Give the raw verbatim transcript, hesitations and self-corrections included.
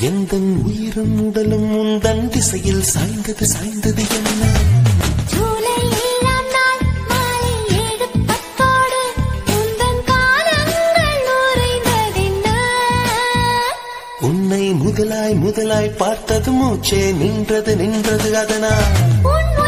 எந்தன் உயிரும் உடலும் உந்தன் திசையில் சாய்ந்தது சாய்ந்தது என்ன ஜூலை ஏழாம் நாள் மாலை ஏழு பத்தோடு உந்தன் காலங்கள் உறைந்ததென்ன உன்னை முதலாய் முதலாய் பார்த்தது மூச்சே நின்றது நின்றது அதனால் உன்